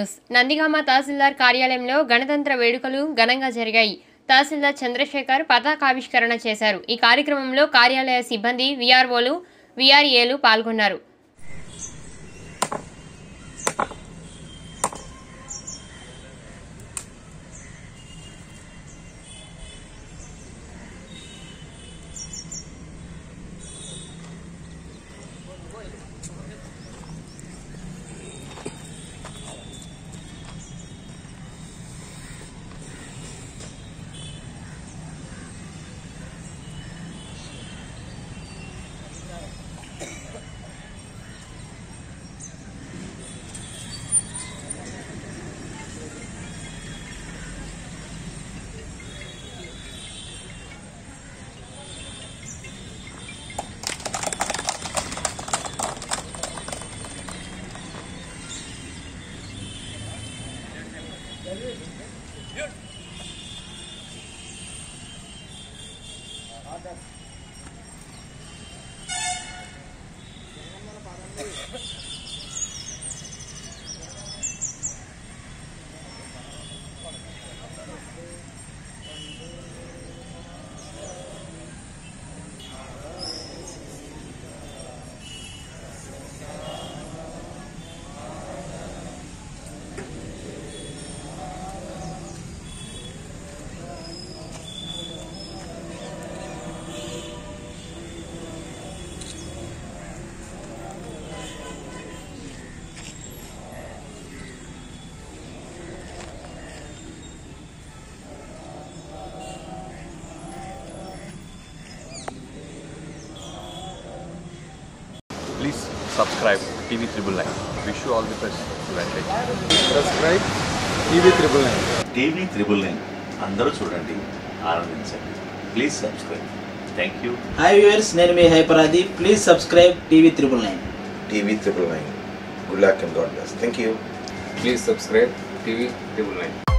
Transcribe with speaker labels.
Speaker 1: నందిగామ తహసీల్దార్ కార్యాలయంలో గణతంత్ర వేడుకలు ఘనంగా జరిగాయి. తహసీల్దార్ చంద్రశేఖర్ పతాకావిష్కరణ చేశారు. ఈ కార్యక్రమంలో కార్యాలయ సిబ్బంది, వీఆర్ఓలు, వీఆర్ఏలు పాల్గొన్నారు.
Speaker 2: Please subscribe TV 999. Wish you all the best.
Speaker 3: Subscribe TV 999.
Speaker 4: TV 999 అందరూ చూడండి, ఆనందించండి. Please subscribe. Thank you.
Speaker 5: Hi viewers, నేను మీ హైపరాది. Please subscribe TV 999.
Speaker 3: TV 999. Good luck and God bless. Thank you.
Speaker 6: Please subscribe TV 999.